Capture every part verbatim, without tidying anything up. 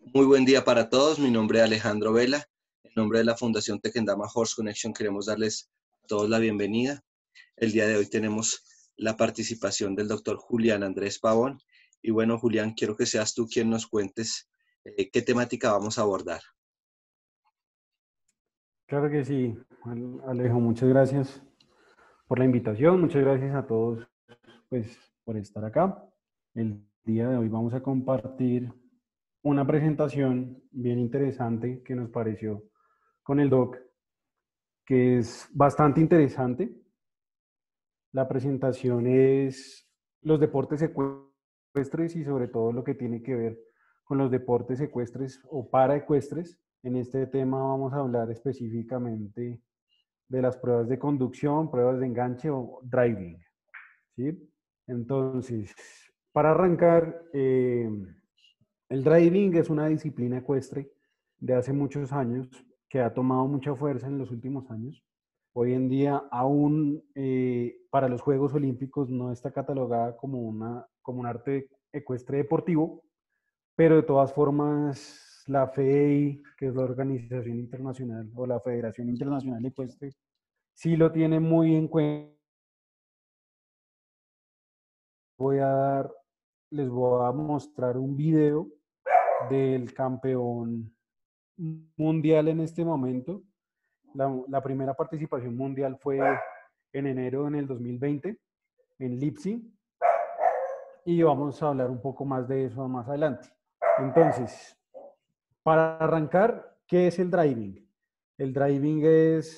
Muy buen día para todos. Mi nombre es Alejandro Vela. En nombre de la Fundación Tequendama Horse Connection queremos darles a todos la bienvenida. El día de hoy tenemos la participación del doctor Julián Andrés Pavón. Y bueno, Julián, quiero que seas tú quien nos cuentes eh, qué temática vamos a abordar. Claro que sí, Alejo, muchas gracias por la invitación, muchas gracias a todos pues, por estar acá. El día de hoy vamos a compartir una presentación bien interesante que nos pareció con el doc, que es bastante interesante. La presentación es los deportes ecuestres y sobre todo lo que tiene que ver con los deportes ecuestres o paraecuestres. En este tema vamos a hablar específicamente de las pruebas de conducción, pruebas de enganche o driving, ¿sí? Entonces, para arrancar, eh, el driving es una disciplina ecuestre de hace muchos años que ha tomado mucha fuerza en los últimos años. Hoy en día aún eh, para los Juegos Olímpicos no está catalogada como, una, como un arte ecuestre deportivo, pero de todas formas la F E I, que es la organización internacional, o la Federación Internacional Ecuestre, sí lo tiene muy en cuenta. Voy a dar, les voy a mostrar un video del campeón mundial en este momento. La, la primera participación mundial fue en enero en el dos mil veinte en Leipzig y vamos a hablar un poco más de eso más adelante. Entonces, para arrancar, ¿qué es el driving? El driving es,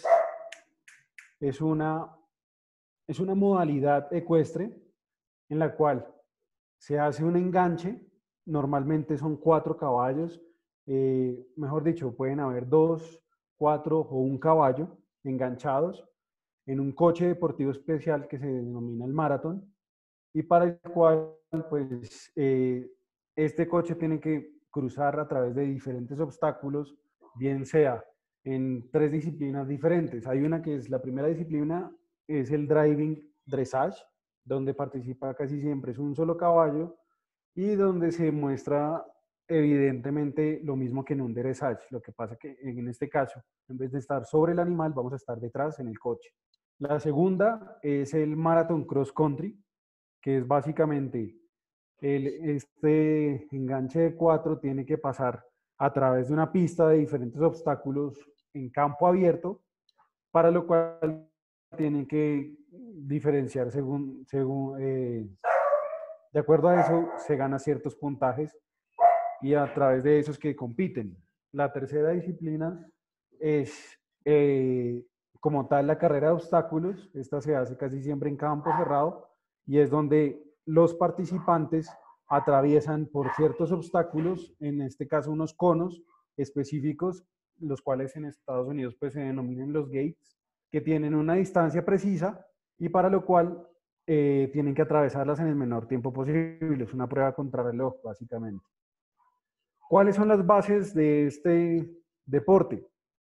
es, una, es una modalidad ecuestre en la cual se hace un enganche, normalmente son cuatro caballos, eh, mejor dicho, pueden haber dos, cuatro o un caballo enganchados en un coche deportivo especial que se denomina el maratón y para el cual pues eh, este coche tiene que cruzar a través de diferentes obstáculos, bien sea en tres disciplinas diferentes. Hay una que es la primera disciplina, es el driving dressage, donde participa casi siempre es un solo caballo y donde se muestra evidentemente lo mismo que en un dressage. Lo que pasa que en este caso, en vez de estar sobre el animal, vamos a estar detrás en el coche. La segunda es el marathon cross country, que es básicamente el, este enganche de cuatro tiene que pasar a través de una pista de diferentes obstáculos en campo abierto, para lo cual tienen que diferenciar según, según eh, de acuerdo a eso se gana ciertos puntajes y a través de esos que compiten. La tercera disciplina es eh, como tal la carrera de obstáculos. Esta se hace casi siempre en campo cerrado y es donde los participantes atraviesan por ciertos obstáculos, en este caso unos conos específicos, los cuales en Estados Unidos pues se denominan los gates, que tienen una distancia precisa y para lo cual eh, tienen que atravesarlas en el menor tiempo posible. Es una prueba contrarreloj, básicamente. ¿Cuáles son las bases de este deporte?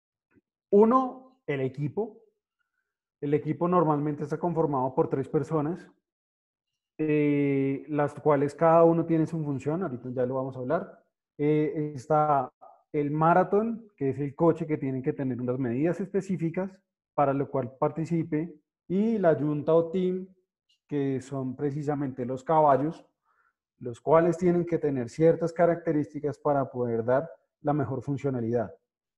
Uno, el equipo. El equipo normalmente está conformado por tres personas, eh, las cuales cada uno tiene su función, ahorita ya lo vamos a hablar. Eh, está el maratón, que es el coche que tiene que tener unas medidas específicas para lo cual participe, y la yunta o team, que son precisamente los caballos, los cuales tienen que tener ciertas características para poder dar la mejor funcionalidad.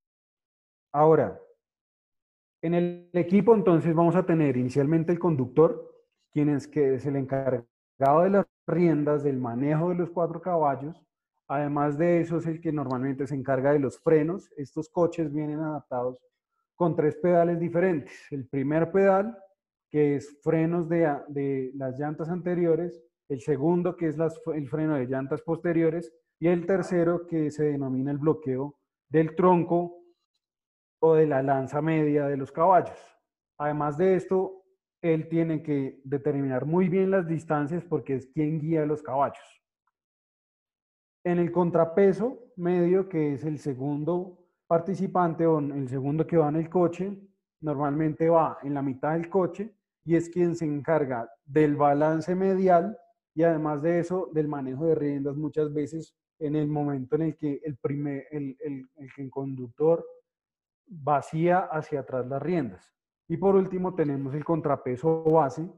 Ahora, en el equipo entonces vamos a tener inicialmente el conductor, quien es, que es el encargado de las riendas, del manejo de los cuatro caballos. Además de eso es el que normalmente se encarga de los frenos. Estos coches vienen adaptados con tres pedales diferentes. El primer pedal, que es frenos de, de las llantas anteriores, el segundo, que es las, el freno de llantas posteriores, y el tercero, que se denomina el bloqueo del tronco o de la lanza media de los caballos. Además de esto, él tiene que determinar muy bien las distancias porque es quien guía a los caballos. En el contrapeso medio, que es el segundo participante o el segundo que va en el coche, normalmente va en la mitad del coche y es quien se encarga del balance medial y además de eso del manejo de riendas muchas veces en el momento en el que el, primer, el, el, el, el conductor vacía hacia atrás las riendas. Y por último tenemos el contrapeso base,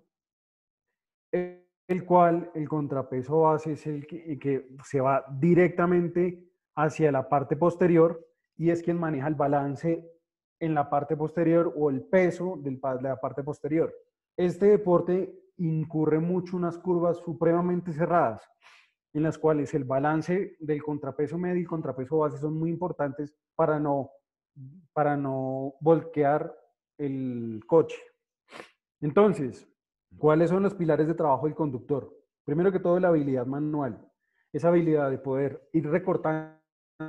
el cual el contrapeso base es el que, que se va directamente hacia la parte posterior y es quien maneja el balance en la parte posterior o el peso del, de la parte posterior. Este deporte incurre mucho en unas curvas supremamente cerradas, en las cuales el balance del contrapeso medio y contrapeso base son muy importantes para no, para no volquear el coche. Entonces, ¿cuáles son los pilares de trabajo del conductor? Primero que todo, la habilidad manual. Esa habilidad de poder ir recortando,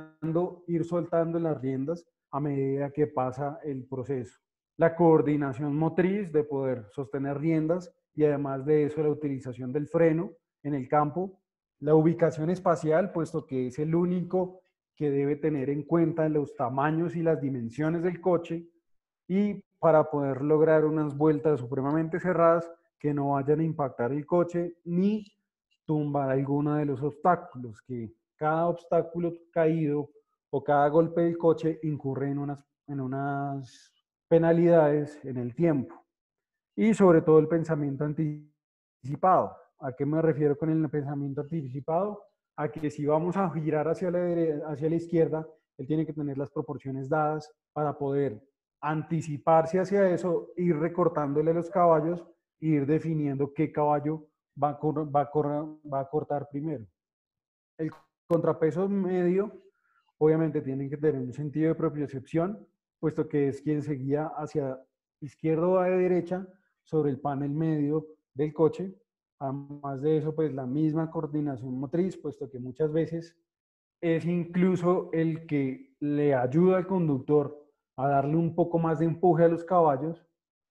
ir soltando las riendas a medida que pasa el proceso. La coordinación motriz de poder sostener riendas y además de eso la utilización del freno en el campo. La ubicación espacial, puesto que es el único que debe tener en cuenta los tamaños y las dimensiones del coche y para poder lograr unas vueltas supremamente cerradas que no vayan a impactar el coche ni tumbar alguno de los obstáculos, que cada obstáculo caído o cada golpe del coche incurre en unas, en unas penalidades en el tiempo. Y sobre todo el pensamiento anticipado. ¿A qué me refiero con el pensamiento anticipado? A que si vamos a girar hacia la, derecha, hacia la izquierda, él tiene que tener las proporciones dadas para poder anticiparse hacia eso, ir recortándole los caballos e ir definiendo qué caballo va a, va, a correr, va a cortar primero. El contrapeso medio, obviamente, tiene que tener un sentido de propiocepción, puesto que es quien se guía hacia izquierda o a derecha sobre el panel medio del coche. Además de eso, pues la misma coordinación motriz, puesto que muchas veces es incluso el que le ayuda al conductor a darle un poco más de empuje a los caballos.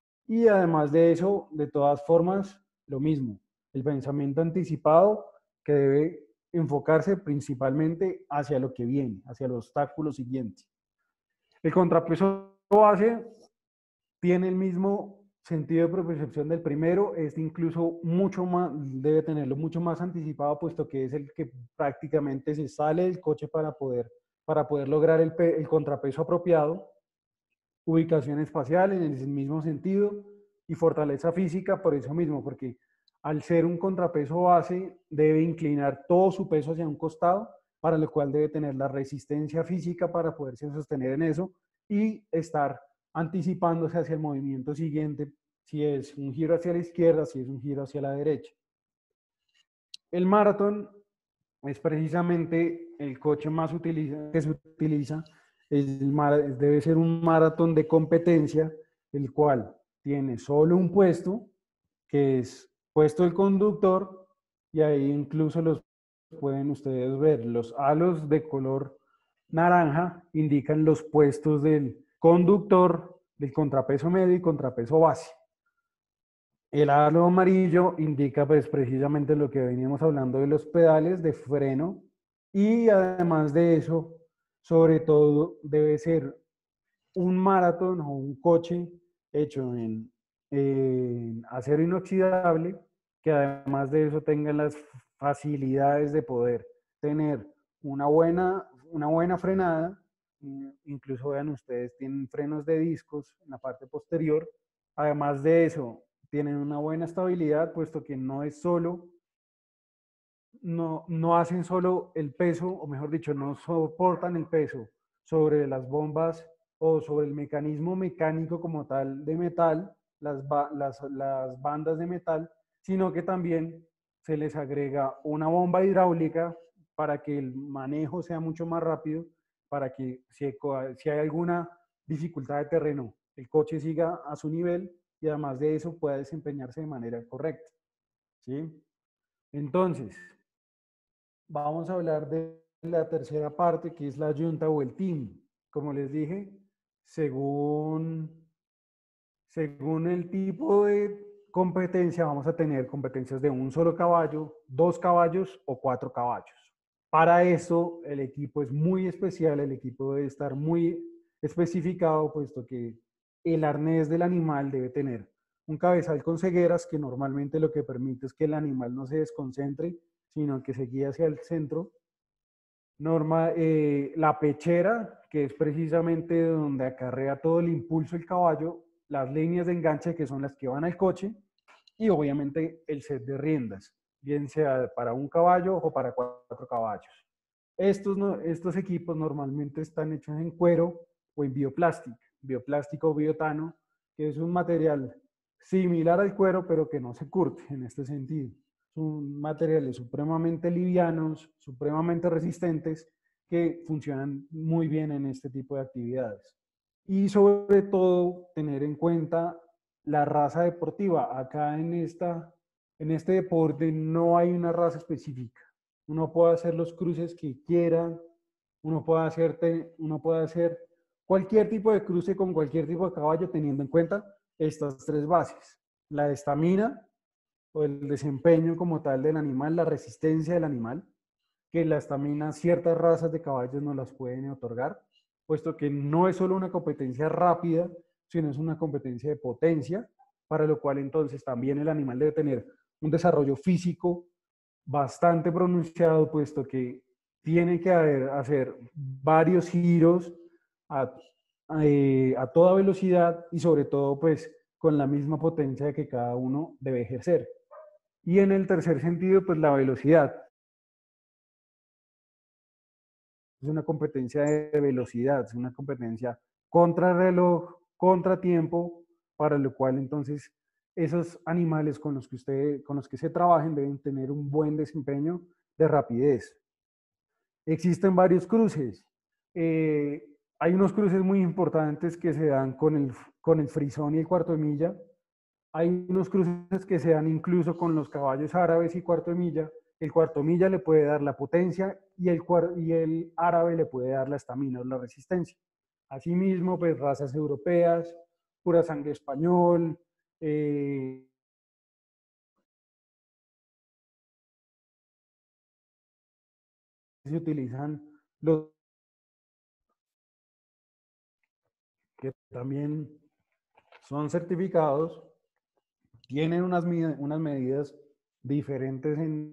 Y además de eso, de todas formas, lo mismo, el pensamiento anticipado que debe enfocarse principalmente hacia lo que viene, hacia el obstáculo siguiente. El contrapeso base tiene el mismo sentido de propiocepción del primero, este incluso mucho más, debe tenerlo mucho más anticipado, puesto que es el que prácticamente se sale del coche para poder, para poder lograr el, el contrapeso apropiado. Ubicación espacial en el mismo sentido y fortaleza física por eso mismo, porque al ser un contrapeso base debe inclinar todo su peso hacia un costado, para lo cual debe tener la resistencia física para poderse sostener en eso y estar anticipándose hacia el movimiento siguiente, si es un giro hacia la izquierda, si es un giro hacia la derecha. El maratón es precisamente el coche más utiliza, que se utiliza, el, debe ser un maratón de competencia, el cual tiene solo un puesto, que es puesto del conductor, y ahí incluso los pueden ustedes ver, los halos de color naranja indican los puestos del conductor, del contrapeso medio y contrapeso base. El halo amarillo indica pues precisamente lo que veníamos hablando de los pedales de freno y además de eso, sobre todo debe ser un maratón o un coche hecho en, en acero inoxidable que además de eso tenga las facilidades de poder tener una buena, una buena frenada, incluso vean ustedes, tienen frenos de discos en la parte posterior, además de eso tienen una buena estabilidad, puesto que no es solo, no, no hacen solo el peso, o mejor dicho, no soportan el peso sobre las bombas o sobre el mecanismo mecánico como tal de metal, las, las, las bandas de metal, sino que también se les agrega una bomba hidráulica para que el manejo sea mucho más rápido, para que si, si hay alguna dificultad de terreno, el coche siga a su nivel y además de eso pueda desempeñarse de manera correcta. ¿Sí? Entonces, vamos a hablar de la tercera parte, que es la yunta o el team. Como les dije, según, según el tipo de competencia, vamos a tener competencias de un solo caballo, dos caballos o cuatro caballos. Para eso, el equipo es muy especial, el equipo debe estar muy especificado, puesto que el arnés del animal debe tener un cabezal con cegueras, que normalmente lo que permite es que el animal no se desconcentre, sino que se guíe hacia el centro. Norma, eh, la pechera, que es precisamente donde acarrea todo el impulso el caballo, las líneas de enganche, que son las que van al coche, y obviamente el set de riendas, bien sea para un caballo o para cuatro caballos. Estos, no, estos equipos normalmente están hechos en cuero o en bioplástico, bioplástico o biotano, que es un material similar al cuero, pero que no se curte en este sentido. Son materiales supremamente livianos, supremamente resistentes, que funcionan muy bien en este tipo de actividades. Y sobre todo, tener en cuenta la raza deportiva. Acá en, esta, en este deporte no hay una raza específica. Uno puede hacer los cruces que quiera, uno puede, hacerte, uno puede hacer cualquier tipo de cruce con cualquier tipo de caballo teniendo en cuenta estas tres bases. La estamina o el desempeño como tal del animal, la resistencia del animal, que la estamina ciertas razas de caballos no las pueden otorgar, puesto que no es solo una competencia rápida, sino es una competencia de potencia, para lo cual entonces también el animal debe tener un desarrollo físico bastante pronunciado, puesto que tiene que haber, hacer varios giros a, a, eh, a toda velocidad y sobre todo pues con la misma potencia que cada uno debe ejercer. Y en el tercer sentido, pues la velocidad. Es una competencia de velocidad, es una competencia contra reloj, contra tiempo, para lo cual entonces esos animales con los que usted, con los que se trabajen deben tener un buen desempeño de rapidez. Existen varios cruces. Eh, hay unos cruces muy importantes que se dan con el, con el frisón y el cuarto de milla. Hay unos cruces que se dan incluso con los caballos árabes y cuarto de milla. El cuarto milla le puede dar la potencia y el, y el árabe le puede dar la estamina o la resistencia. Asimismo, pues razas europeas, pura sangre español, eh, se utilizan los que también son certificados, tienen unas, unas medidas diferentes en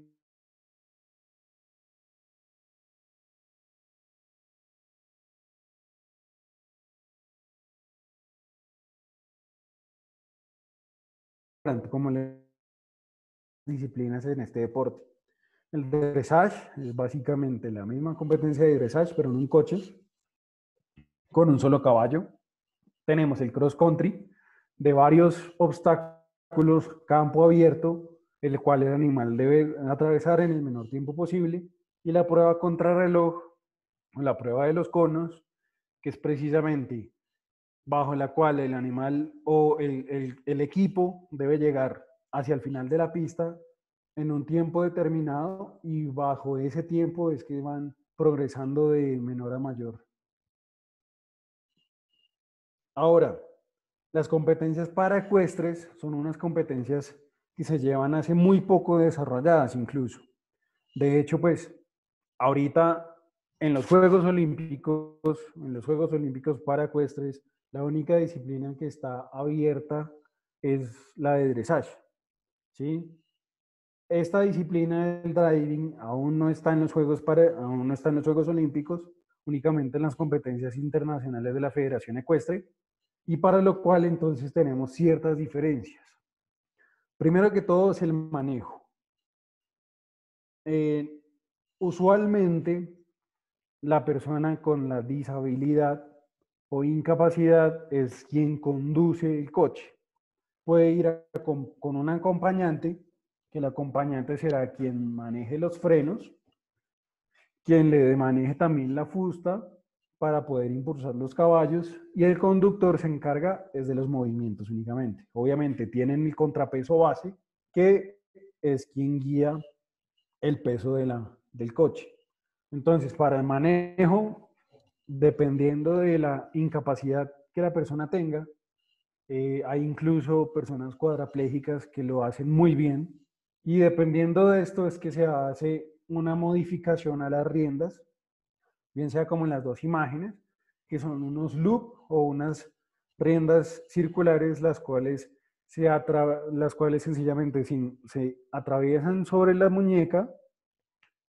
como las disciplinas en este deporte. El dressage es básicamente la misma competencia de dressage, pero en un coche con un solo caballo. Tenemos el cross country de varios obstáculos, campo abierto, el cual el animal debe atravesar en el menor tiempo posible. Y la prueba contrarreloj, la prueba de los conos, que es precisamente bajo la cual el animal o el, el, el equipo debe llegar hacia el final de la pista en un tiempo determinado y bajo ese tiempo es que van progresando de menor a mayor. Ahora, las competencias para ecuestres son unas competencias que se llevan hace muy poco desarrolladas incluso. De hecho, pues, ahorita en los Juegos Olímpicos, en los Juegos Olímpicos para ecuestres, la única disciplina que está abierta es la de dressage, ¿sí? Esta disciplina del driving aún no está en los Juegos para, aún no está en los Juegos Olímpicos, únicamente en las competencias internacionales de la Federación Ecuestre, y para lo cual entonces tenemos ciertas diferencias. Primero que todo es el manejo. Eh, usualmente la persona con la disabilidad o incapacidad es quien conduce el coche. Puede ir a, con, con un acompañante, que el acompañante será quien maneje los frenos, quien le maneje también la fusta para poder impulsar los caballos, y el conductor se encarga es de los movimientos únicamente. Obviamente tienen el contrapeso base, que es quien guía el peso de la, del coche. Entonces, para el manejo, dependiendo de la incapacidad que la persona tenga, eh, hay incluso personas cuadraplégicas que lo hacen muy bien, y dependiendo de esto es que se hace una modificación a las riendas, bien sea como en las dos imágenes, que son unos loop o unas riendas circulares, las cuales, se las cuales sencillamente se, se atraviesan sobre la muñeca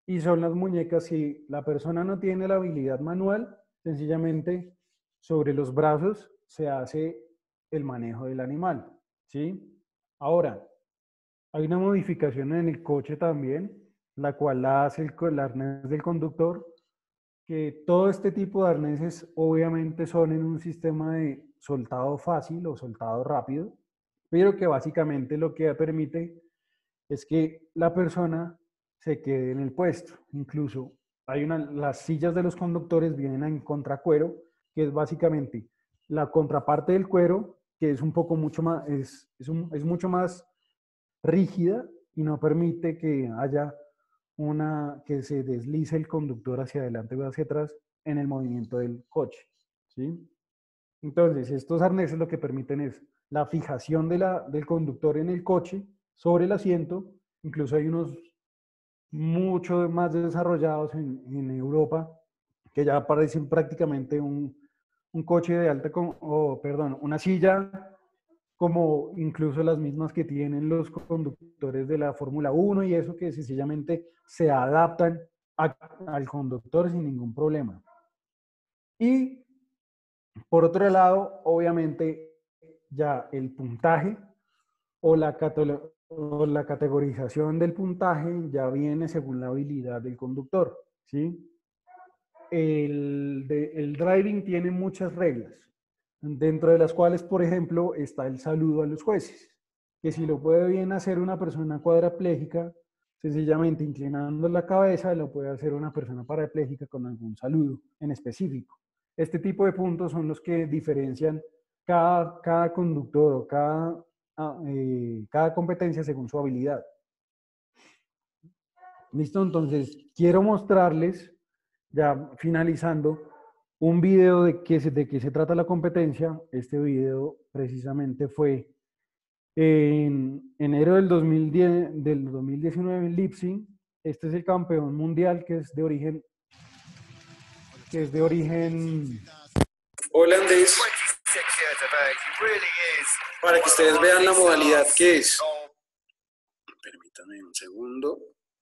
y son las muñecas si la persona no tiene la habilidad manual, sencillamente sobre los brazos se hace el manejo del animal, ¿sí? Ahora, hay una modificación en el coche también, la cual la hace el, el arnés del conductor, que todo este tipo de arneses obviamente son en un sistema de soltado fácil o soltado rápido, pero que básicamente lo que permite es que la persona se quede en el puesto. Incluso hay una, las sillas de los conductores vienen en contracuero, que es básicamente la contraparte del cuero, que es un poco mucho más, es, es, un, es mucho más rígida y no permite que haya una, que se deslice el conductor hacia adelante o hacia atrás en el movimiento del coche, ¿sí? Entonces, estos arneses lo que permiten es la fijación de la, del conductor en el coche sobre el asiento. Incluso hay unos mucho más desarrollados en, en Europa que ya parecen prácticamente un, un coche de alta, o oh, perdón, una silla como incluso las mismas que tienen los conductores de la Fórmula uno y eso, que sencillamente se adaptan a, al conductor sin ningún problema. Y por otro lado, obviamente, ya el puntaje o la, o la categorización del puntaje ya viene según la habilidad del conductor, ¿sí? El, de, el driving tiene muchas reglas, dentro de las cuales, por ejemplo, está el saludo a los jueces, que si lo puede bien hacer una persona cuadraplégica, sencillamente inclinando la cabeza, lo puede hacer una persona parapléjica con algún saludo en específico. Este tipo de puntos son los que diferencian cada, cada conductor o cada, eh, cada competencia según su habilidad. ¿Listo? Entonces, quiero mostrarles, ya finalizando, un video de qué se, de qué se trata la competencia. Este video precisamente fue en enero del, dos mil diez, del dos mil diecinueve en Leipzig. Este es el campeón mundial que es de origen, que es de origen holandés, para que ustedes vean la modalidad que es. Permítanme un segundo.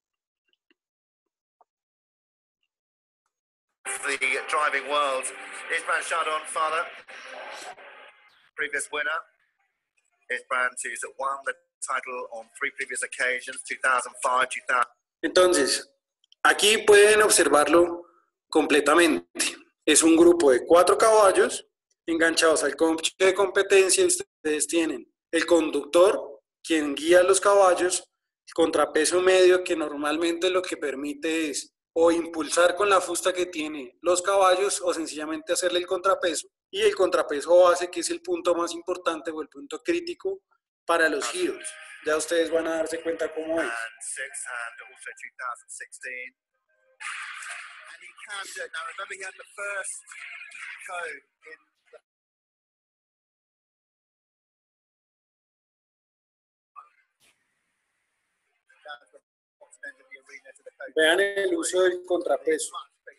The driving world. Isbrand Chardon, father, previous winner. Isbrand, who's won the title on three previous occasions, two thousand five, two thousand. Entonces, aquí pueden observarlo completamente. Es un grupo de cuatro caballos enganchados al coche de competencia y ustedes tienen el conductor, quien guía los caballos, el contrapeso medio, que normalmente lo que permite es o impulsar con la fusta que tiene los caballos o sencillamente hacerle el contrapeso, y el contrapeso base, que es el punto más importante o el punto crítico para los giros. Ya ustedes van a darse cuenta cómo es. Vean el uso del contrapeso.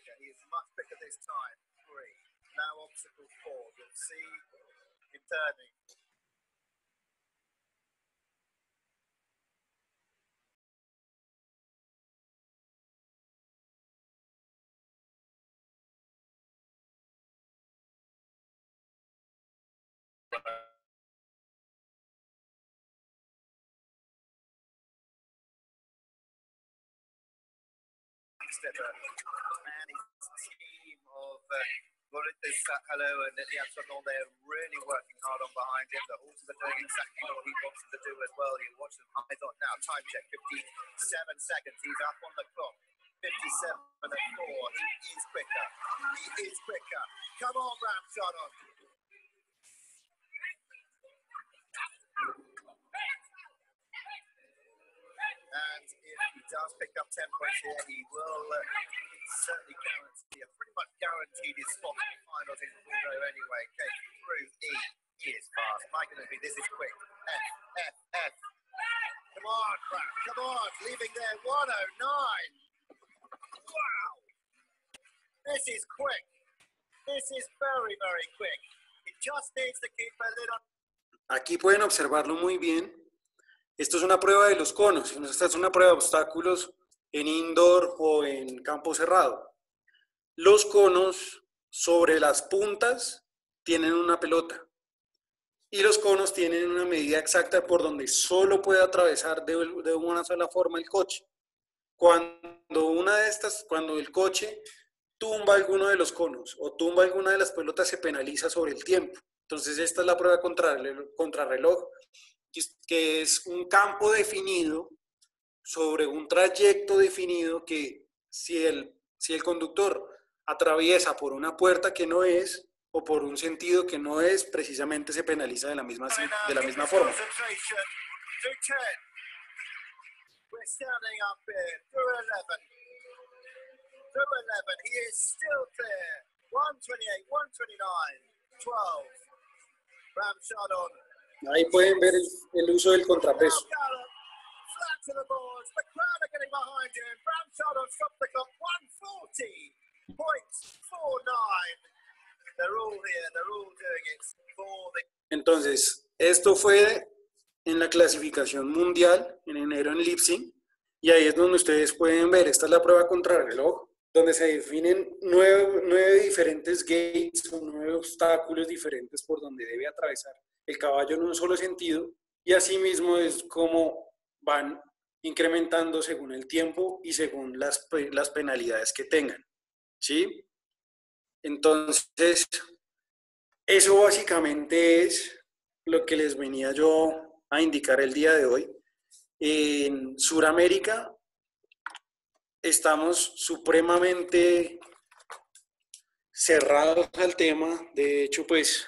And his team of uh, Boris Hello and Lilian Sonol, they're really working hard on behind him. The horses are doing exactly what he wants them to do as well. You watch them eyes on now. Time check, fifty-seven seconds. He's up on the clock. fifty-seven and four. He is quicker. He is quicker. Come on, Ram Sonol. And if he does pick up ten points here, he will uh, certainly guarantee, pretty much guaranteed his spot in the finals in Bordeaux anyway. Okay, through E. He is fast. My goodness, this is quick. F, F, F. Come on, Ram, come on. Leaving there one oh nine. Wow. This is quick. This is very, very quick. It just needs to keep a little. Aquí pueden observarlo muy bien. Esto es una prueba de los conos. Esta es una prueba de obstáculos en indoor o en campo cerrado. Los conos sobre las puntas tienen una pelota y los conos tienen una medida exacta por donde solo puede atravesar de, de una sola forma el coche. Cuando una de estas, cuando el coche tumba alguno de los conos o tumba alguna de las pelotas, se penaliza sobre el tiempo. Entonces esta es la prueba contrarreloj, que es un campo definido sobre un trayecto definido que si el, si el conductor atraviesa por una puerta que no es o por un sentido que no es, precisamente se penaliza de la misma, de la misma forma. We're standing up here through eleven. Through eleven, he is still clear. one twenty-eight, one twenty-nine, twelve. Ramchadon. Ahí pueden ver el, el uso del contrapeso. Flat to the boards. The crowd are getting behind him. Ramchadon stopped the clock. one forty point four nine. They're all here. They're all doing it for the... Entonces, esto fue en la clasificación mundial en enero en Leipzig, y ahí es donde ustedes pueden ver, esta es la prueba contrarreloj, donde se definen nueve, nueve diferentes gates o nueve obstáculos diferentes por donde debe atravesar el caballo en un solo sentido, y asimismo es como van incrementando según el tiempo y según las, las penalidades que tengan, ¿sí? Entonces, eso básicamente es lo que les venía yo a indicar el día de hoy. En Sudamérica estamos supremamente cerrados al tema. De hecho, pues...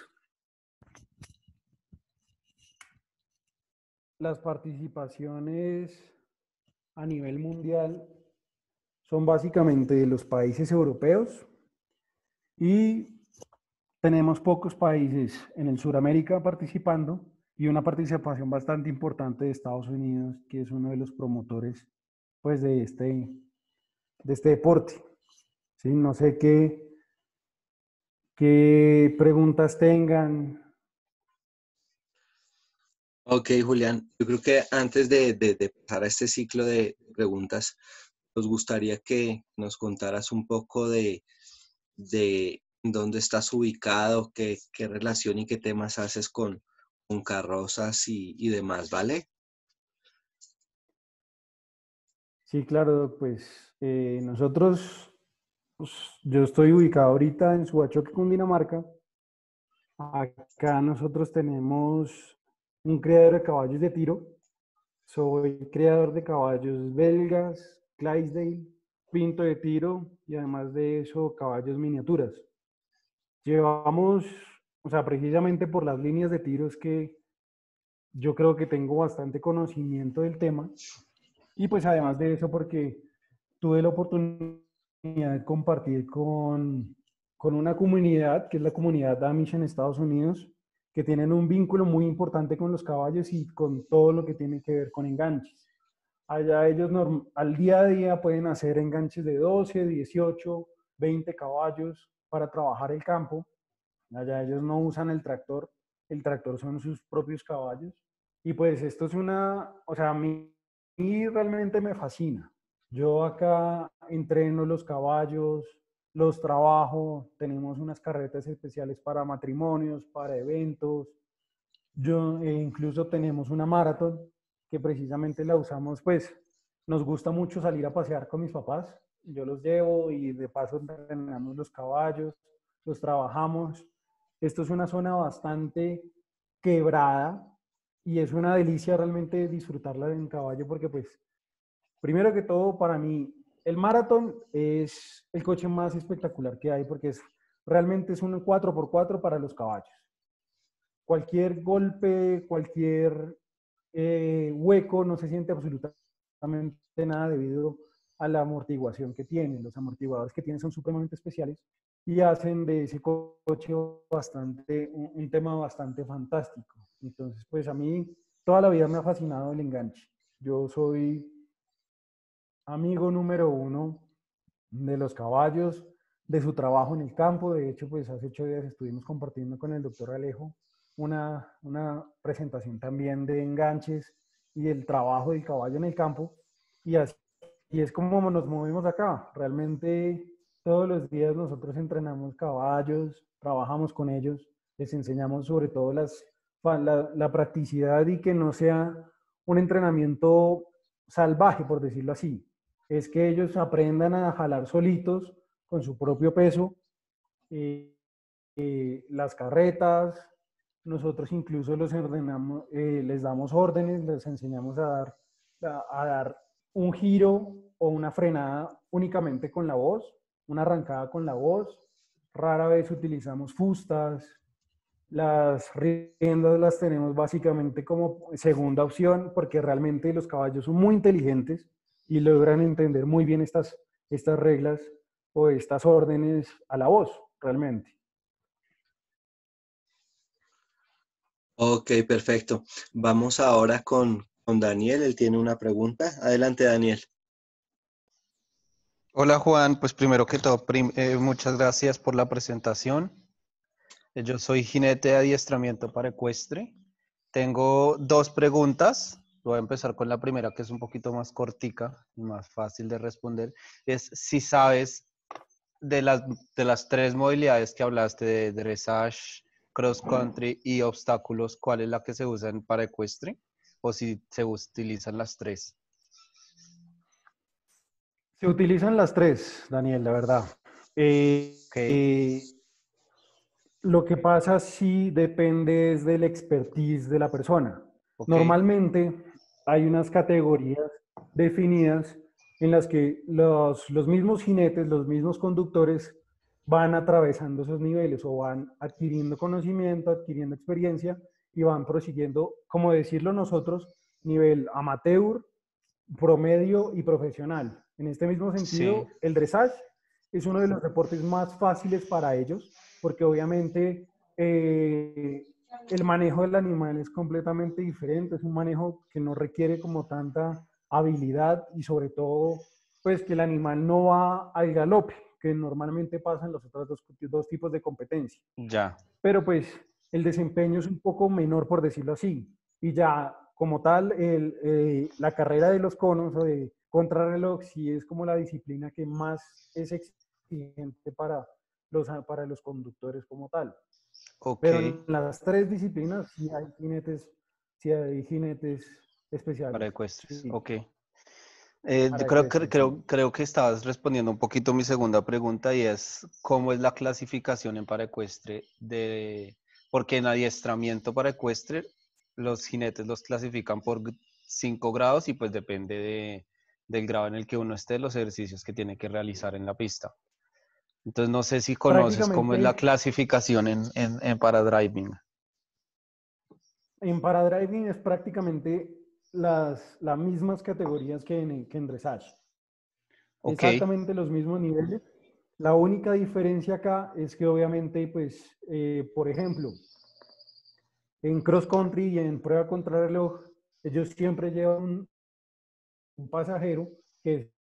Las participaciones a nivel mundial son básicamente de los países europeos y tenemos pocos países en el Sudamérica participando y una participación bastante importante de Estados Unidos, que es uno de los promotores pues, de, este, de este deporte. ¿Sí? No sé qué, qué preguntas tengan. Ok, Julián, yo creo que antes de, de, de pasar a este ciclo de preguntas, nos gustaría que nos contaras un poco de, de dónde estás ubicado, qué, qué relación y qué temas haces con, con carrozas y, y demás, ¿vale? Sí, claro, pues eh, nosotros, pues, yo estoy ubicado ahorita en Suachoque, Cundinamarca. Acá nosotros tenemos un criadero de caballos de tiro. Soy criador de caballos belgas, Clydesdale, pinto de tiro y además de eso caballos miniaturas. Llevamos, o sea, precisamente por las líneas de tiros que yo creo que tengo bastante conocimiento del tema y pues además de eso porque tuve la oportunidad de compartir con, con una comunidad que es la comunidad Amish en Estados Unidos, que tienen un vínculo muy importante con los caballos y con todo lo que tiene que ver con enganches. Allá ellos al día a día pueden hacer enganches de doce, dieciocho, veinte caballos para trabajar el campo. Allá ellos no usan el tractor, el tractor son sus propios caballos. Y pues esto es una, o sea, a mí, a mí realmente me fascina. Yo acá entreno los caballos, los trabajo, tenemos unas carretas especiales para matrimonios, para eventos. Yo, eh, incluso tenemos una maratón que precisamente la usamos, pues nos gusta mucho salir a pasear con mis papás. Yo los llevo y de paso entrenamos los caballos, los trabajamos. Esto es una zona bastante quebrada y es una delicia realmente disfrutarla en caballo porque pues, primero que todo para mí, el maratón es el coche más espectacular que hay porque es, realmente es un cuatro por cuatro para los caballos. Cualquier golpe, cualquier eh, hueco no se siente absolutamente nada debido a la amortiguación que tiene. Los amortiguadores que tiene son supremamente especiales y hacen de ese coche bastante, un, un tema bastante fantástico. Entonces, pues a mí toda la vida me ha fascinado el enganche. Yo soy amigo número uno de los caballos, de su trabajo en el campo. De hecho, pues hace ocho días estuvimos compartiendo con el doctor Alejo una, una presentación también de enganches y el trabajo del caballo en el campo. Y así y es como nos movemos acá. Realmente todos los días nosotros entrenamos caballos, trabajamos con ellos, les enseñamos sobre todo las, la, la practicidad y que no sea un entrenamiento salvaje, por decirlo así. Es que ellos aprendan a jalar solitos con su propio peso, eh, eh, las carretas. Nosotros incluso los ordenamos, eh, les damos órdenes, les enseñamos a dar, a, a dar un giro o una frenada únicamente con la voz, una arrancada con la voz. Rara vez utilizamos fustas. Las riendas las tenemos básicamente como segunda opción porque realmente los caballos son muy inteligentes y logran entender muy bien estas, estas reglas o estas órdenes a la voz, realmente. Ok, perfecto. Vamos ahora con, con Daniel. Él tiene una pregunta. Adelante, Daniel. Hola Juan, pues primero que todo, prim- eh, muchas gracias por la presentación. Eh, Yo soy jinete de adiestramiento para ecuestre. Tengo dos preguntas. Voy a empezar con la primera, que es un poquito más cortica y más fácil de responder. Es si sabes de las, de las tres modalidades que hablaste de dressage, cross country y obstáculos, ¿cuál es la que se usa en para ecuestre? O si se utilizan las tres. Se utilizan las tres, Daniel, la verdad. Eh, Ok, eh, lo que pasa sí depende es del expertise de la persona. ok, Normalmente hay unas categorías definidas en las que los, los mismos jinetes, los mismos conductores van atravesando esos niveles o van adquiriendo conocimiento, adquiriendo experiencia y van prosiguiendo, como decirlo nosotros, nivel amateur, promedio y profesional. En este mismo sí, sentido, el dressage es uno de los deportes más fáciles para ellos, porque obviamente eh, el manejo del animal es completamente diferente, es un manejo que no requiere como tanta habilidad y sobre todo, pues que el animal no va al galope, que normalmente pasa en los otros dos, dos tipos de competencia. ya. Pero pues el desempeño es un poco menor, por decirlo así. Y ya como tal, el, eh, la carrera de los conos o de contrarreloj sí es como la disciplina que más es exigente para los, para los conductores como tal. Ok, Pero en las tres disciplinas sí hay jinetes, sí hay jinetes para especiales. ecuestres. Sí, Ok. Eh, yo para creo que, ecuestres, sí. creo, creo que estabas respondiendo un poquito mi segunda pregunta y es ¿cómo es la clasificación en para ecuestre de, porque en adiestramiento para ecuestre los jinetes los clasifican por g- cinco grados y pues depende de, del grado en el que uno esté, los ejercicios que tiene que realizar en la pista. Entonces no sé si conoces cómo es la Prácticamente clasificación en, en, en para driving. en paradriving es prácticamente las, las mismas categorías que en, que en dressage. Ok, Exactamente los mismos niveles. La única diferencia acá es que obviamente, pues, eh, por ejemplo, en cross country y en prueba contrarreloj, ellos siempre llevan un, un pasajero que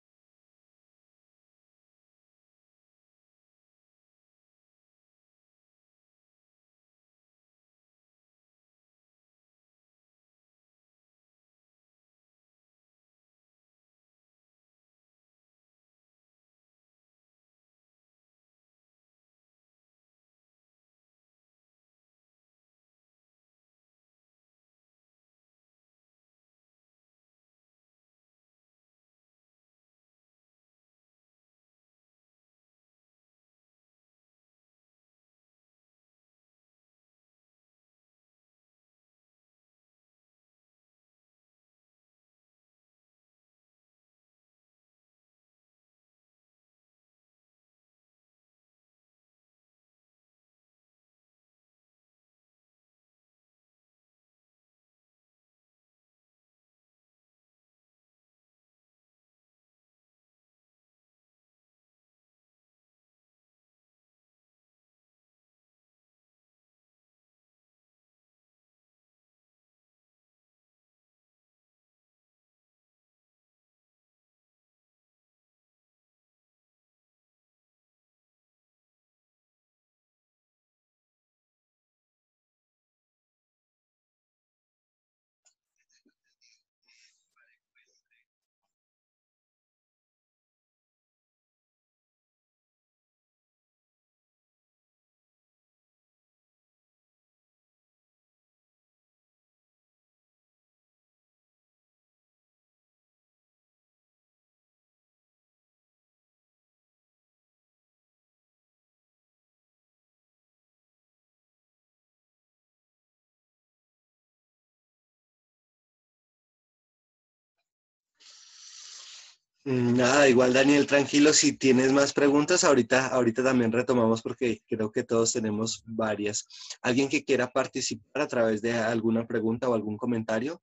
Mm, Nada, igual Daniel, tranquilo, si tienes más preguntas, ahorita, ahorita también retomamos porque creo que todos tenemos varias. ¿Alguien que quiera participar a través de alguna pregunta o algún comentario?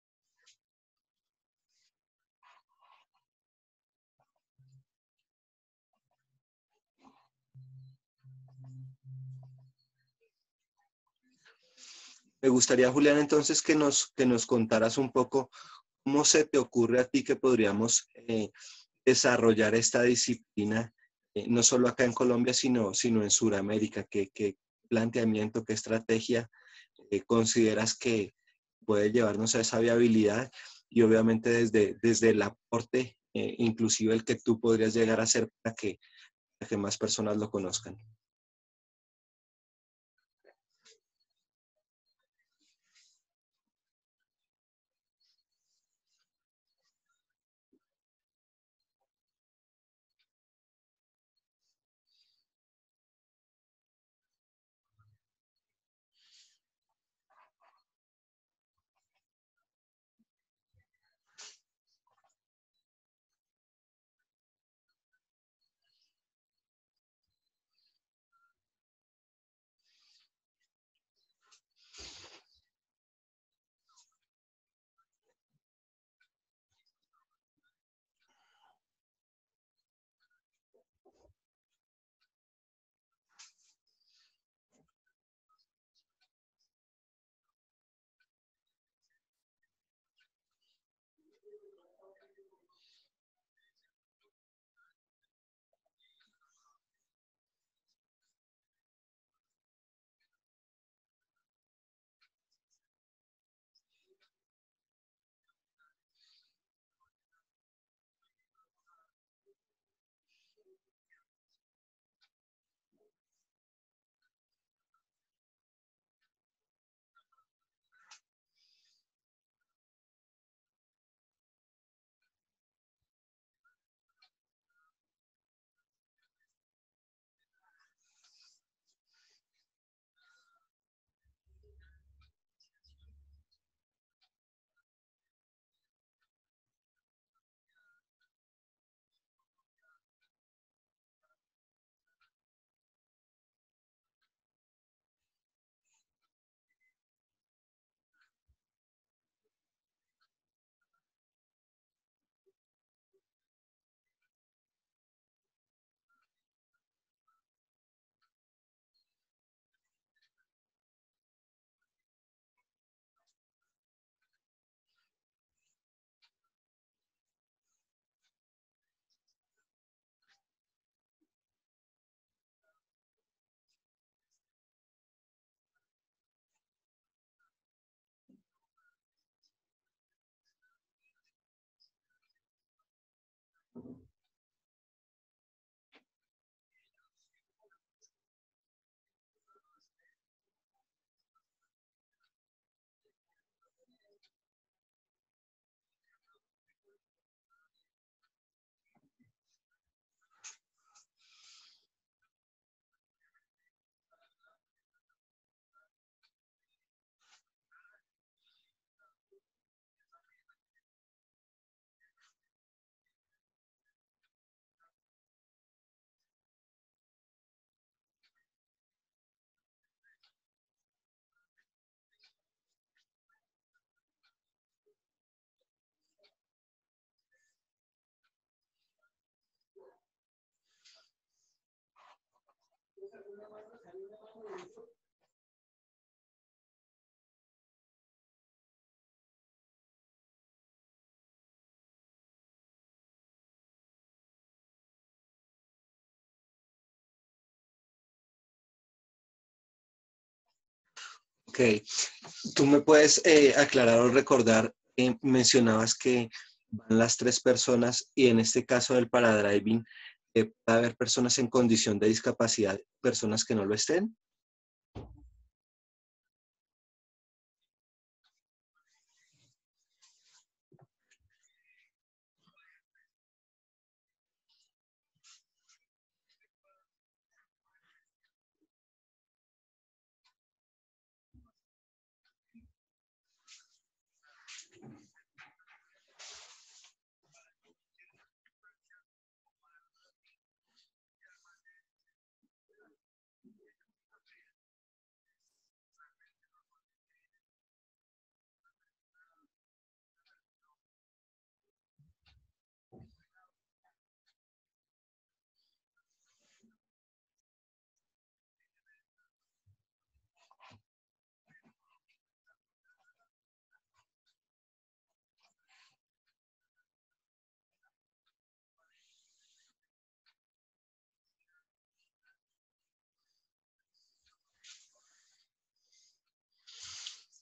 Me gustaría, Julián, entonces que nos, que nos contaras un poco cómo se te ocurre a ti que podríamos eh, desarrollar esta disciplina, eh, no solo acá en Colombia, sino, sino en Sudamérica. ¿Qué, qué planteamiento, qué estrategia eh, consideras que puede llevarnos a esa viabilidad? Y obviamente desde, desde el aporte, eh, inclusive el que tú podrías llegar a hacer para que, para que más personas lo conozcan. Ok, tú me puedes eh, aclarar o recordar, eh, mencionabas que van las tres personas y en este caso del paradriving, eh, ¿puede haber personas en condición de discapacidad, personas que no lo estén?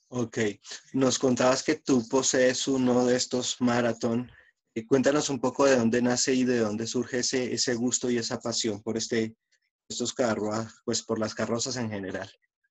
Ok, nos contabas que tú posees uno de estos maratón. Eh, cuéntanos un poco de dónde nace y de dónde surge ese, ese gusto y esa pasión por este, estos carros, pues por las carrozas en general.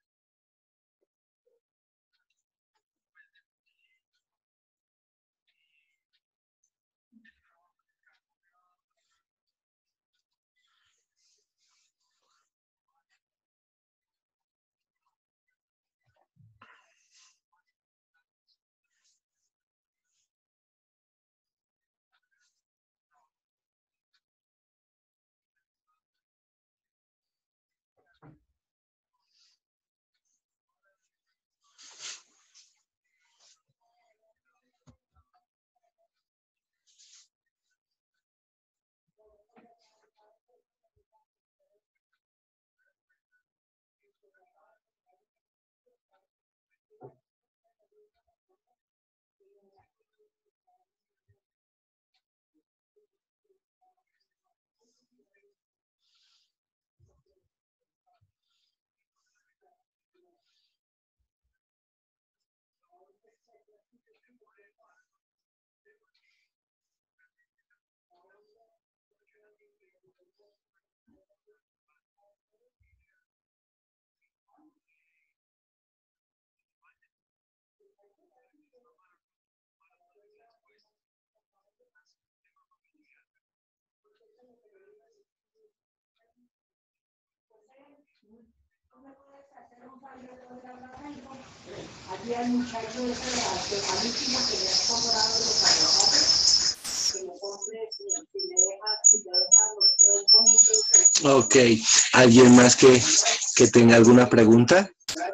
Aquí hay muchachos de esa edad, que al último que me ha comprado los aguacates, que me compre, si me deja, si me deja los tres bonitos. Ok, ¿alguien más que, que tenga alguna pregunta?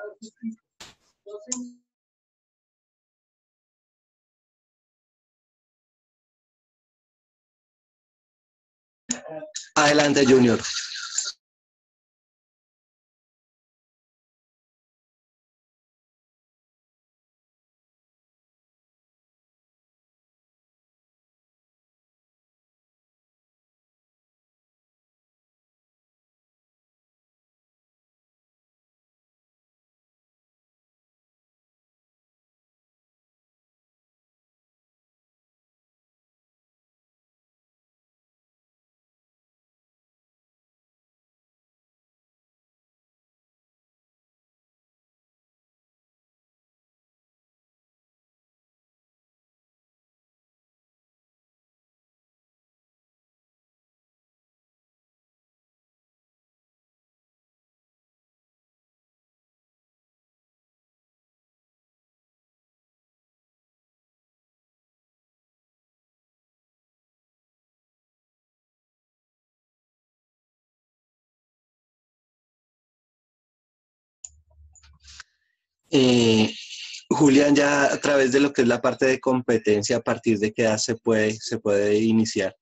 Adelante, Junior. Eh, Julián, ya a través de lo que es la parte de competencia, ¿a partir de qué edad se puede, se puede iniciar?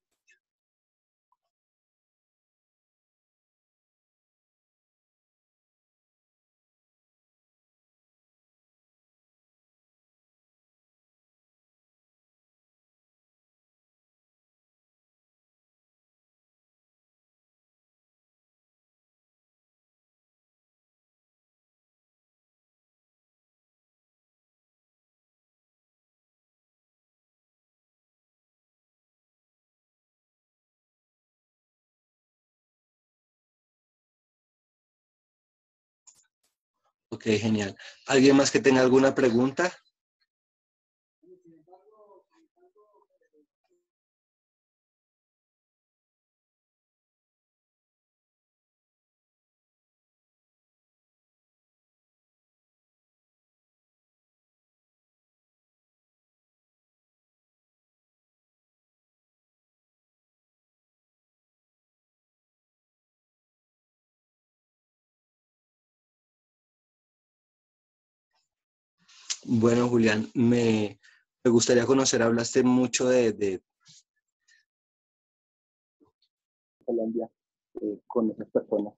Ok, genial. ¿Alguien más que tenga alguna pregunta? Bueno, Julián, me, me gustaría conocer, hablaste mucho de, de Colombia eh, con esas personas.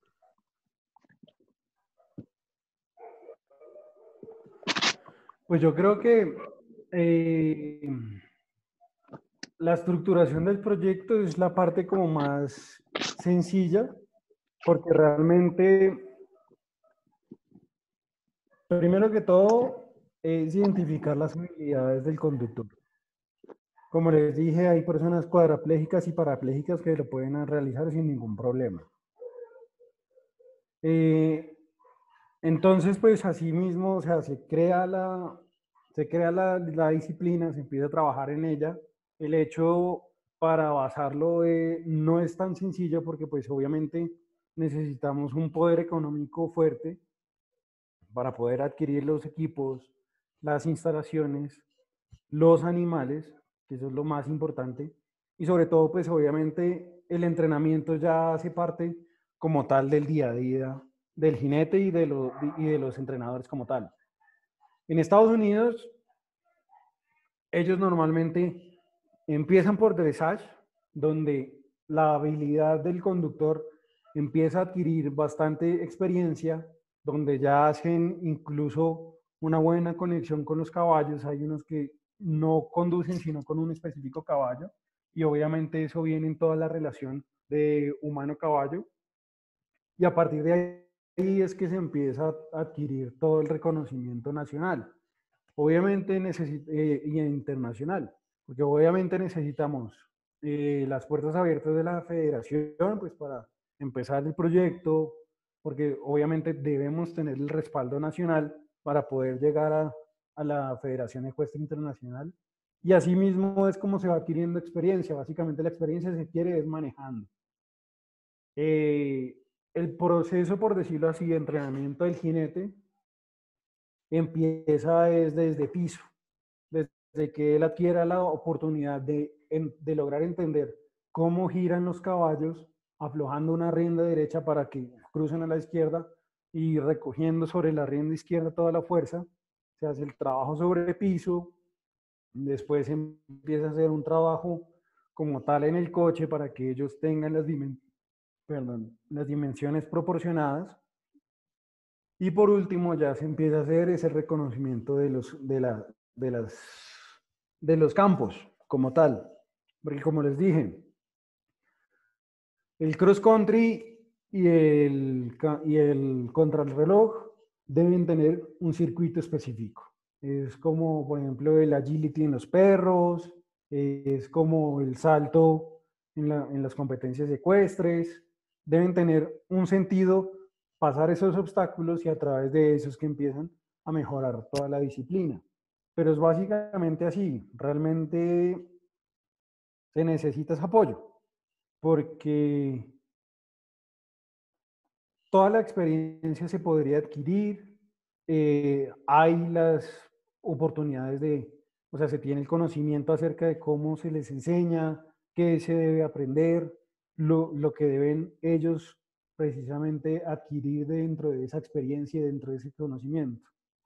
Pues yo creo que eh, la estructuración del proyecto es la parte como más sencilla, porque realmente, primero que todo, es identificar las habilidades del conductor. Como les dije, hay personas cuadraplégicas y parapléjicas que lo pueden realizar sin ningún problema. Eh, entonces, pues así mismo, o sea, se crea la, se crea la, la disciplina, se empieza a trabajar en ella. El hecho para basarlo eh, no es tan sencillo porque pues obviamente necesitamos un poder económico fuerte para poder adquirir los equipos, las instalaciones, los animales, que eso es lo más importante, y sobre todo, pues obviamente el entrenamiento ya hace parte como tal del día a día del jinete y de, lo, y de los entrenadores como tal. En Estados Unidos, ellos normalmente empiezan por dressage, donde la habilidad del conductor empieza a adquirir bastante experiencia, donde ya hacen incluso una buena conexión con los caballos. Hay unos que no conducen sino con un específico caballo, y obviamente eso viene en toda la relación de humano-caballo, y a partir de ahí es que se empieza a adquirir todo el reconocimiento nacional. Obviamente eh, y internacional, porque obviamente necesitamos eh, las puertas abiertas de la federación, pues para empezar el proyecto, porque obviamente debemos tener el respaldo nacional para poder llegar a, a la Federación Ecuestre Internacional. Y así mismo es como se va adquiriendo experiencia. Básicamente la experiencia se quiere es manejando. Eh, el proceso, por decirlo así, de entrenamiento del jinete empieza es desde piso, desde que él adquiera la oportunidad de, de lograr entender cómo giran los caballos, aflojando una rienda derecha para que crucen a la izquierda y recogiendo sobre la rienda izquierda toda la fuerza. Se hace el trabajo sobre piso, después empieza a hacer un trabajo como tal en el coche para que ellos tengan las, dimen perdón, las dimensiones proporcionadas. Y por último, ya se empieza a hacer ese reconocimiento de los, de la, de las, de los campos como tal. Porque como les dije, el cross country y el, y el contrarreloj deben tener un circuito específico. Es como, por ejemplo, el agility en los perros, es como el salto en, la, en las competencias ecuestres. Deben tener un sentido, pasar esos obstáculos, y a través de esos que empiezan a mejorar toda la disciplina. Pero es básicamente así. Realmente se necesita ese apoyo, porque toda la experiencia se podría adquirir, eh, hay las oportunidades de, o sea, se tiene el conocimiento acerca de cómo se les enseña, qué se debe aprender, lo, lo que deben ellos precisamente adquirir dentro de esa experiencia y dentro de ese conocimiento.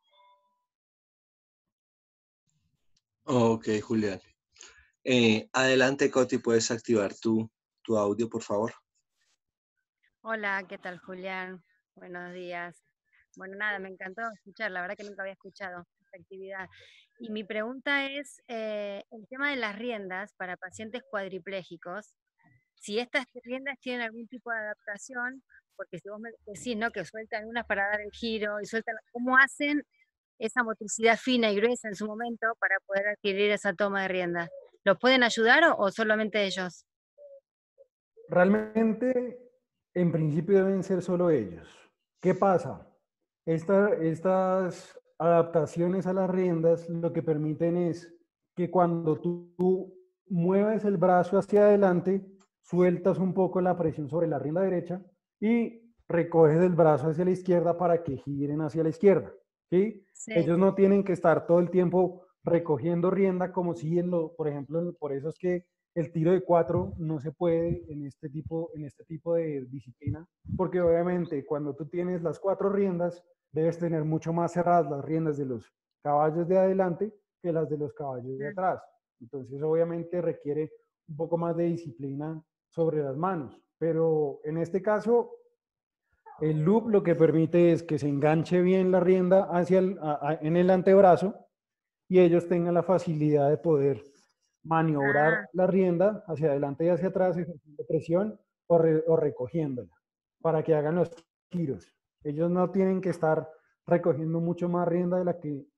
Ok, Julián. Eh, adelante, Coti, puedes activar tu, tu audio, por favor. Hola, ¿qué tal, Julián? Buenos días. Bueno, nada, me encantó escuchar, la verdad que nunca había escuchado esta actividad. Y mi pregunta es, eh, el tema de las riendas para pacientes cuadriplégicos, si estas riendas tienen algún tipo de adaptación, porque si vos me decís, ¿no?, que sueltan unas para dar el giro y sueltan, ¿cómo hacen esa motricidad fina y gruesa en su momento para poder adquirir esa toma de rienda? ¿Los pueden ayudar o, o solamente ellos? Realmente, en principio deben ser solo ellos. ¿Qué pasa? Esta, estas adaptaciones a las riendas lo que permiten es que cuando tú, tú mueves el brazo hacia adelante, sueltas un poco la presión sobre la rienda derecha y recoges el brazo hacia la izquierda para que giren hacia la izquierda. ¿Sí? Sí. Ellos no tienen que estar todo el tiempo recogiendo rienda como si, en lo, por ejemplo, por eso es que el tiro de cuatro no se puede en este tipo, en este tipo de disciplina, porque obviamente cuando tú tienes las cuatro riendas, debes tener mucho más cerradas las riendas de los caballos de adelante que las de los caballos de atrás. Entonces obviamente requiere un poco más de disciplina sobre las manos, pero en este caso el loop lo que permite es que se enganche bien la rienda hacia el, a, a, en el antebrazo, y ellos tengan la facilidad de poder maniobrar Ah. la rienda hacia adelante y hacia atrás, ejerciendo presión o, re, o recogiéndola para que hagan los giros. Ellos no tienen que estar recogiendo mucho más rienda de la que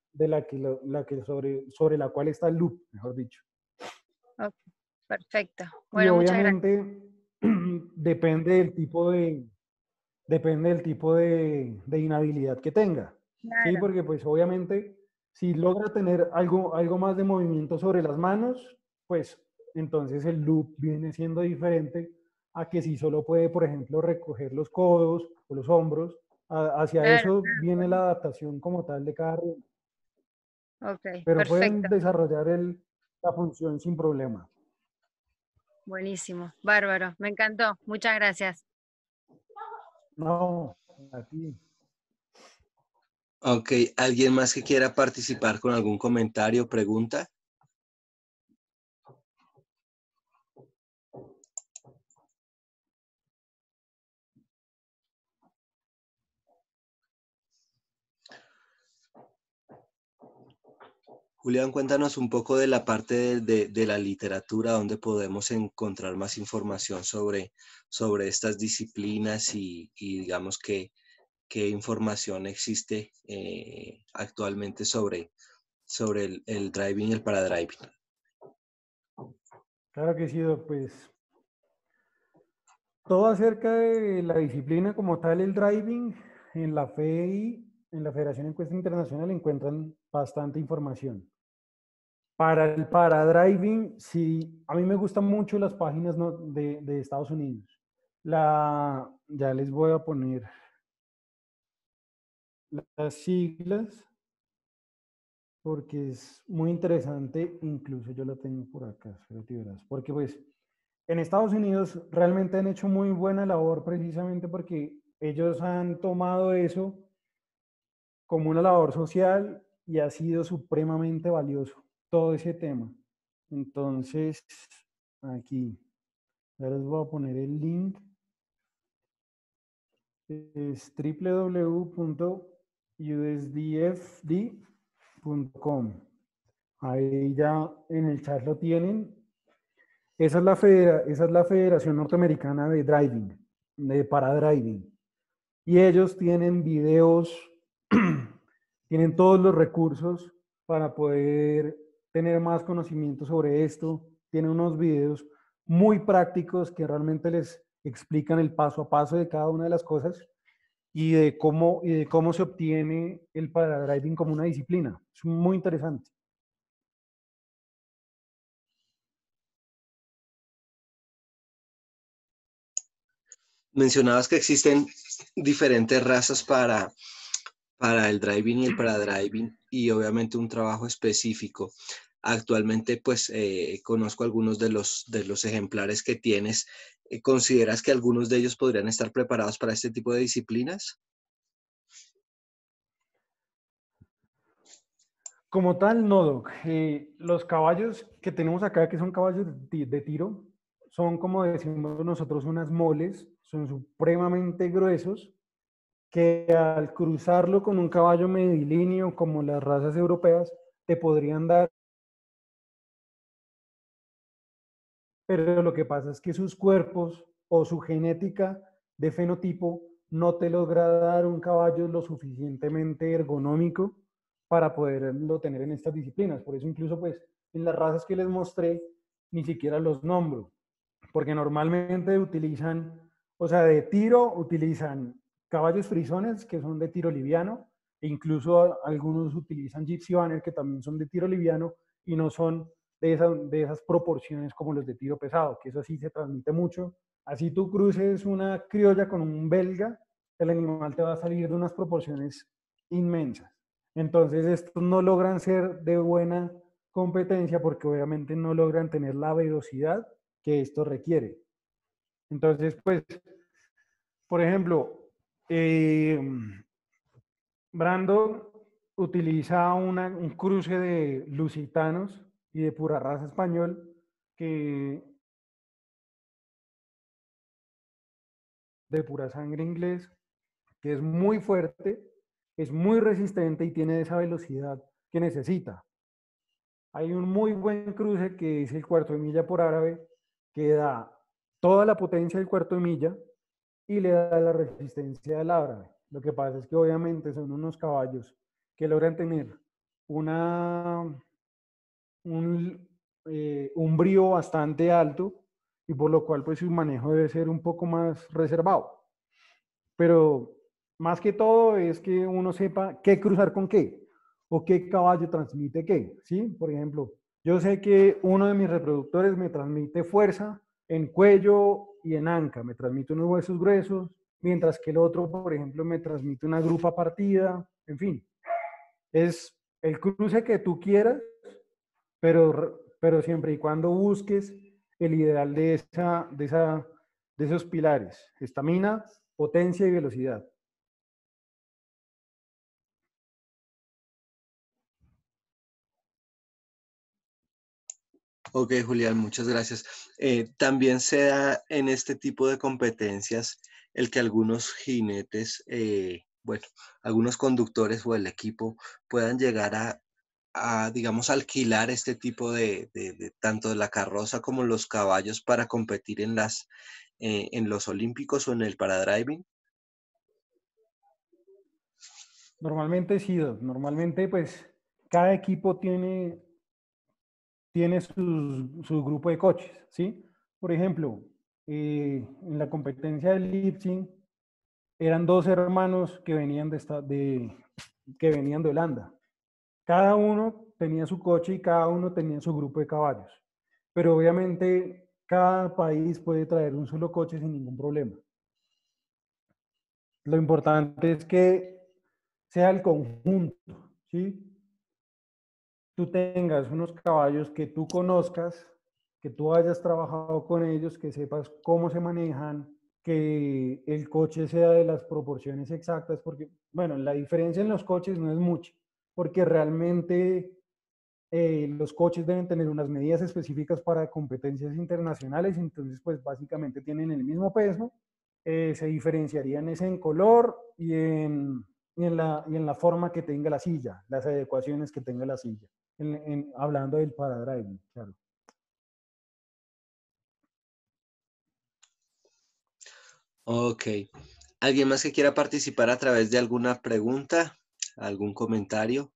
de la que, lo- la que sobre, sobre la cual está el loop, mejor dicho. Ok, perfecto. Y Bueno, muchas gracias. obviamente depende del tipo de, depende del tipo de, de inhabilidad que tenga. Sí, Claro, porque pues obviamente si logra tener algo, algo más de movimiento sobre las manos, pues entonces el loop viene siendo diferente a que si solo puede, por ejemplo, recoger los codos o los hombros. A- hacia claro, eso claro. viene la adaptación como tal de cada ritmo, Ok, pero perfecto. pueden desarrollar el, la función sin problema. Buenísimo. Bárbaro. Me encantó. Muchas gracias. No, a ti. Ok, ¿alguien más que quiera participar con algún comentario o pregunta? Julián, cuéntanos un poco de la parte de, de- de la literatura, donde podemos encontrar más información sobre, sobre estas disciplinas y, y digamos que qué información existe eh, actualmente sobre, sobre el, el driving y el paradriving. Claro que sí, Doc, pues todo acerca de la disciplina como tal, el driving, en la F E I, en la Federación Encuesta Internacional, encuentran bastante información. Para el paradriving, sí, a mí me gustan mucho las páginas no- de, de Estados Unidos. La, ya les voy a poner las siglas porque es muy interesante, incluso yo lo tengo por acá, espérate, verás, porque pues en Estados Unidos realmente han hecho muy buena labor precisamente porque ellos han tomado eso como una labor social y ha sido supremamente valioso todo ese tema. Entonces, aquí, ya les voy a poner el link. Es w w w punto u s d f d punto com. Ahí ya en el chat lo tienen. Esa es la, federa, esa es la Federación Norteamericana de Driving, de Paradriving. Y ellos tienen videos, tienen todos los recursos para poder tener más conocimiento sobre esto. Tienen unos videos muy prácticos que realmente les explican el paso a paso de cada una de las cosas y de cómo, y de cómo se obtiene el paradriving como una disciplina. Es muy interesante. Mencionabas que existen diferentes razas para, para el driving y el paradriving y obviamente un trabajo específico. Actualmente, pues, eh, conozco algunos de los, de los ejemplares que tienes. Eh, ¿Consideras que algunos de ellos podrían estar preparados para este tipo de disciplinas? Como tal, no, Doc. Eh, los caballos que tenemos acá, que son caballos de, ti- de tiro, son como decimos nosotros unas moles, son supremamente gruesos, que al cruzarlo con un caballo medilíneo como las razas europeas, te podrían dar, pero lo que pasa es que sus cuerpos o su genética de fenotipo no te logra dar un caballo lo suficientemente ergonómico para poderlo tener en estas disciplinas. Por eso incluso pues en las razas que les mostré ni siquiera los nombro, porque normalmente utilizan, o sea, de tiro utilizan caballos frisones que son de tiro liviano, e incluso algunos utilizan Gypsy Banner que también son de tiro liviano y no son de, esa, de esas proporciones como los de tiro pesado, que eso sí se transmite mucho. Así tú cruces una criolla con un belga, el animal te va a salir de unas proporciones inmensas. Entonces estos no logran ser de buena competencia porque obviamente no logran tener la velocidad que esto requiere. Entonces, pues, por ejemplo, eh, Brandon utiliza una, un cruce de lusitanos y de pura raza español que de pura sangre inglés, que es muy fuerte, es muy resistente y tiene esa velocidad que necesita. Hay un muy buen cruce que es el cuarto de milla por árabe, que da toda la potencia del cuarto de milla y le da la resistencia del árabe. Lo que pasa es que obviamente son unos caballos que logran tener una, un, eh, un brío bastante alto y por lo cual pues su manejo debe ser un poco más reservado. Pero más que todo es que uno sepa qué cruzar con qué o qué caballo transmite qué, ¿sí? Por ejemplo, yo sé que uno de mis reproductores me transmite fuerza en cuello y en anca, me transmite unos huesos gruesos, mientras que el otro, por ejemplo, me transmite una grupa partida, en fin. Es el cruce que tú quieras, pero, pero siempre y cuando busques el ideal de, esa, de, esa, de esos pilares, estamina, potencia y velocidad. Ok, Julián, muchas gracias. Eh, también se da en este tipo de competencias el que algunos jinetes, eh, bueno, algunos conductores o el equipo puedan llegar a, a, digamos, alquilar este tipo de, de, de tanto de la carroza como los caballos para competir en las, eh, en los olímpicos o en el paradriving. Normalmente sí, normalmente pues cada equipo tiene, tiene su, su grupo de coches, ¿sí? Por ejemplo, eh, en la competencia del lip-sync eran dos hermanos que venían de, esta, de, que venían de Holanda. Cada uno tenía su coche y cada uno tenía su grupo de caballos. Pero obviamente cada país puede traer un solo coche sin ningún problema. Lo importante es que sea el conjunto, ¿sí? Tú tengas unos caballos que tú conozcas, que tú hayas trabajado con ellos, que sepas cómo se manejan, que el coche sea de las proporciones exactas, porque, bueno, la diferencia en los coches no es mucha, porque realmente eh, los coches deben tener unas medidas específicas para competencias internacionales, entonces pues básicamente tienen el mismo peso, eh, se diferenciarían es en color y en, y, en la, y en la forma que tenga la silla, las adecuaciones que tenga la silla, en, en, hablando del paradriving, claro. Ok. ¿Alguien más que quiera participar a través de alguna pregunta, algún comentario?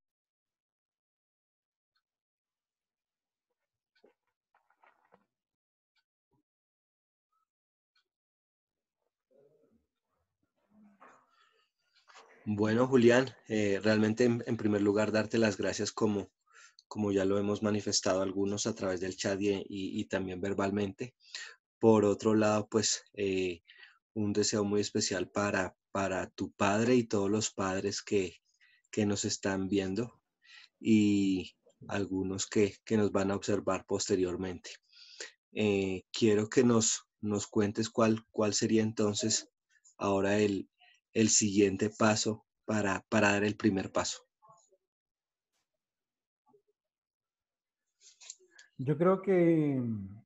Bueno, Julián, eh, realmente en, en primer lugar darte las gracias como, como ya lo hemos manifestado algunos a través del chat y, y, y también verbalmente. Por otro lado, pues eh, un deseo muy especial para, para tu padre y todos los padres que, que nos están viendo y algunos que, que nos van a observar posteriormente. Eh, quiero que nos, nos cuentes cuál, cuál sería entonces ahora el, el siguiente paso para, para dar el primer paso. Yo creo que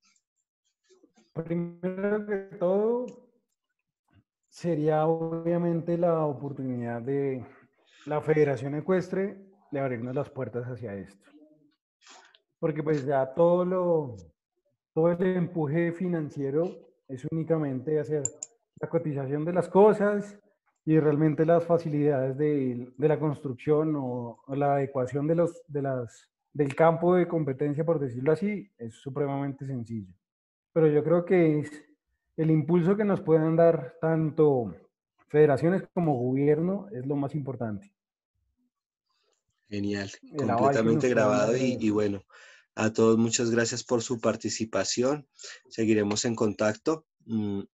primero que todo sería obviamente la oportunidad de la Federación Ecuestre de abrirnos las puertas hacia esto. Porque pues ya todo lo, todo el empuje financiero es únicamente hacer la cotización de las cosas y realmente las facilidades de, de la construcción o, o la adecuación de los, de las, del campo de competencia, por decirlo así, es supremamente sencillo. Pero yo creo que es el impulso que nos puedan dar tanto federaciones como gobierno es lo más importante. Genial, El aval que completamente nos puedan dar grabado de y, y eso. bueno, a todos muchas gracias por su participación. Seguiremos en contacto.